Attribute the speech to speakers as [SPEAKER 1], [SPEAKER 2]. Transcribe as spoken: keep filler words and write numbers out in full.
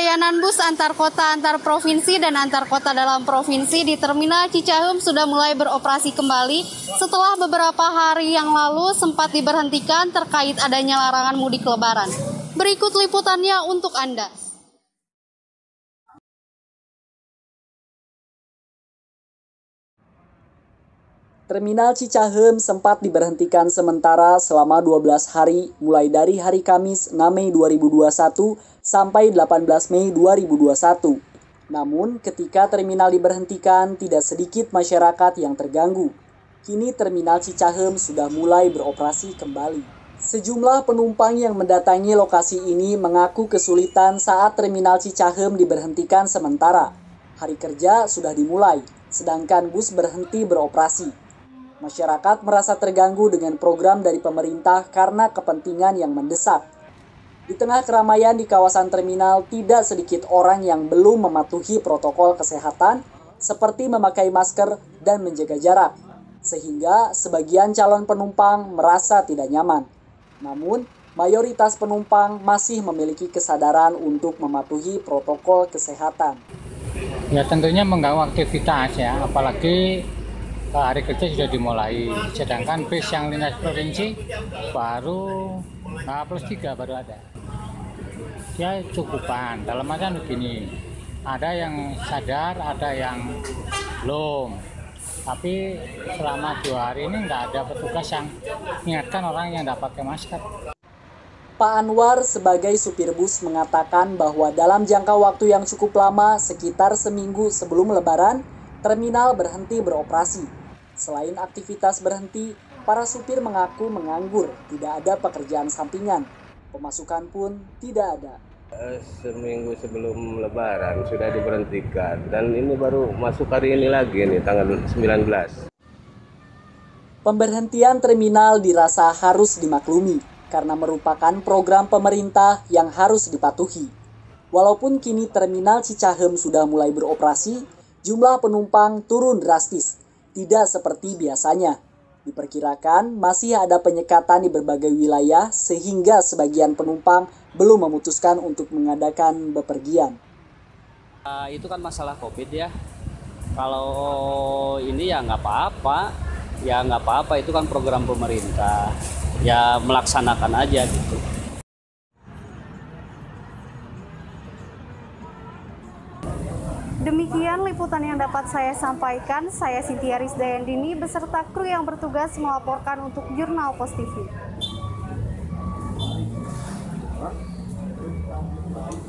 [SPEAKER 1] Layanan bus antar kota, antar provinsi, dan antar kota dalam provinsi di Terminal Cicaheum sudah mulai beroperasi kembali setelah beberapa hari yang lalu sempat diberhentikan terkait adanya larangan mudik lebaran. Berikut liputannya untuk Anda.
[SPEAKER 2] Terminal Cicaheum sempat diberhentikan sementara selama dua belas hari mulai dari hari Kamis enam Mei dua ribu dua puluh satu sampai delapan belas Mei dua ribu dua puluh satu. Namun ketika terminal diberhentikan tidak sedikit masyarakat yang terganggu. Kini Terminal Cicaheum sudah mulai beroperasi kembali. Sejumlah penumpang yang mendatangi lokasi ini mengaku kesulitan saat Terminal Cicaheum diberhentikan sementara. Hari kerja sudah dimulai, sedangkan bus berhenti beroperasi. Masyarakat merasa terganggu dengan program dari pemerintah karena kepentingan yang mendesak. Di tengah keramaian di kawasan terminal, tidak sedikit orang yang belum mematuhi protokol kesehatan seperti memakai masker dan menjaga jarak, sehingga sebagian calon penumpang merasa tidak nyaman. Namun, mayoritas penumpang masih memiliki kesadaran untuk mematuhi protokol kesehatan.
[SPEAKER 3] Ya tentunya mengganggu aktivitas ya, apalagi hari kerja sudah dimulai, sedangkan bis yang lintas provinsi baru nah, plus tiga baru ada. Ya cukupan, dalam artian begini, ada yang sadar, ada yang belum. Tapi selama dua hari ini nggak ada petugas yang mengingatkan orang yang tidak pakai masker.
[SPEAKER 2] Pak Anwar sebagai supir bus mengatakan bahwa dalam jangka waktu yang cukup lama, sekitar seminggu sebelum Lebaran, terminal berhenti beroperasi. Selain aktivitas berhenti, para supir mengaku menganggur, tidak ada pekerjaan sampingan. Pemasukan pun tidak ada.
[SPEAKER 4] Seminggu sebelum Lebaran sudah diberhentikan dan ini baru masuk hari ini lagi nih tanggal sembilan belas.
[SPEAKER 2] Pemberhentian terminal dirasa harus dimaklumi karena merupakan program pemerintah yang harus dipatuhi. Walaupun kini Terminal Cicaheum sudah mulai beroperasi, jumlah penumpang turun drastis. Tidak seperti biasanya. Diperkirakan masih ada penyekatan di berbagai wilayah sehingga sebagian penumpang belum memutuskan untuk mengadakan bepergian.
[SPEAKER 5] Uh, itu kan masalah COVID ya. Kalau ini ya nggak apa-apa, ya nggak apa-apa, itu kan program pemerintah. Ya melaksanakan aja gitu.
[SPEAKER 1] Demikian liputan yang dapat saya sampaikan. Saya Cynthia Rizdayandini beserta kru yang bertugas melaporkan untuk Jurnal Pos T V.